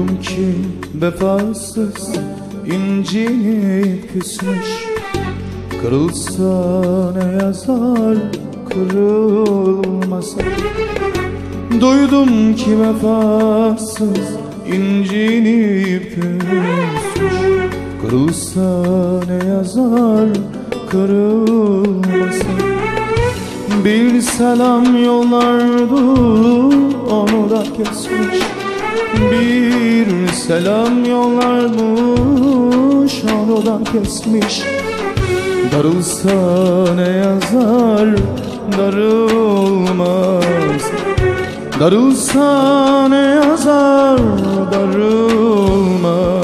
Duydum ki vefasız incinip küsmüş. Kırılsa ne yazar, kırılmasa. Duydum ki vefasız incinip küsmüş. Kırılsa ne yazar, kırılmasa. Bir selam yollardı, onu da kesmiş. Bir selam yollarmış, onu da kesmiş. Darılsa ne yazar, darılmaz. Darılsa ne yazar, darılmaz.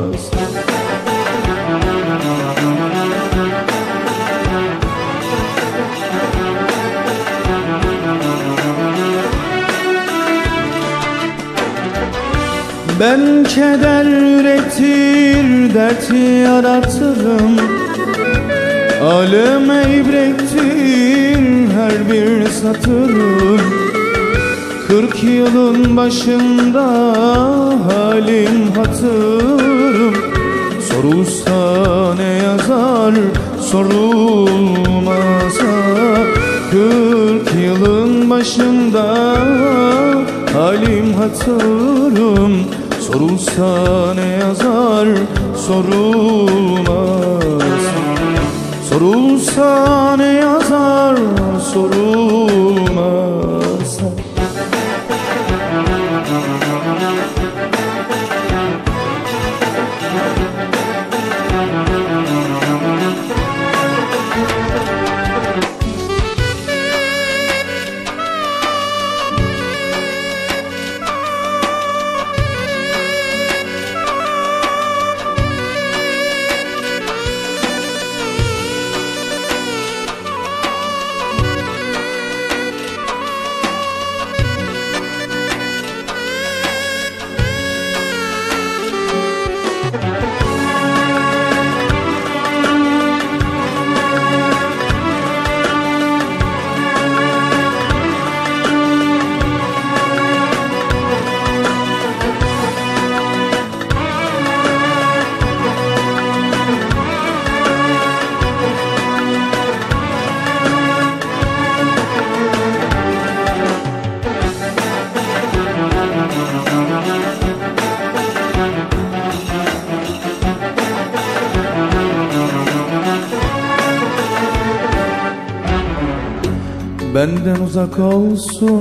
Ben keder üretir, dert yaratırım. Aleme ibrettir her bir satırım. 40 yılın başında halim hatırım. Sorulsa ne yazar, sorulmasa. 40 yılın başında halim hatırım. Sorulsa ne yazar, sorulmaz. Sorulsa ne yazar, sorulmaz. Benden uzak olsun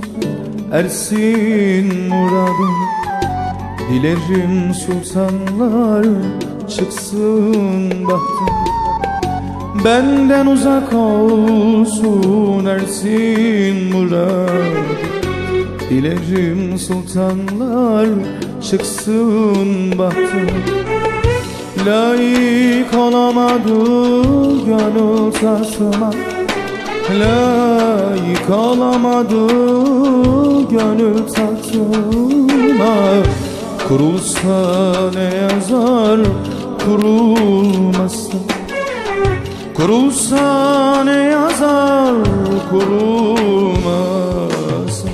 ersin muradım. Dilerim sultanlar çıksın bahtım. Benden uzak olsun ersin muradım. Dilerim sultanlar çıksın bahtım. Layık olamadı gönül tatıma. Layık olamadı gönül tatıma. Kurulsa ne yazar, kurulmasa. Kurulsa ne yazar, kurulmasa.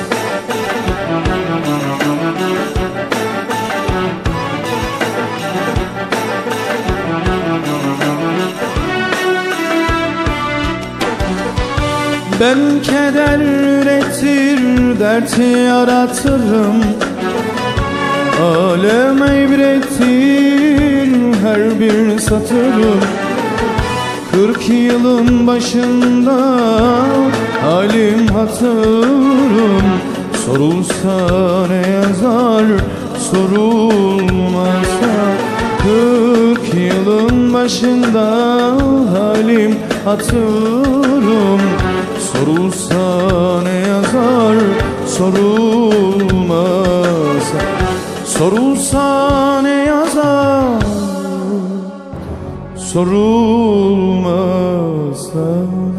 Ben keder üretir, dert yaratırım. Aleme ibrettir her bir satırım. 40 yılın başında halim hatırım. Sorulsa ne yazar, sorulmasa. 40 yılın başında halim hatırım. Sorulsa ne yazar, sorulmasa. Sorulsa ne yazar, sorulmasa.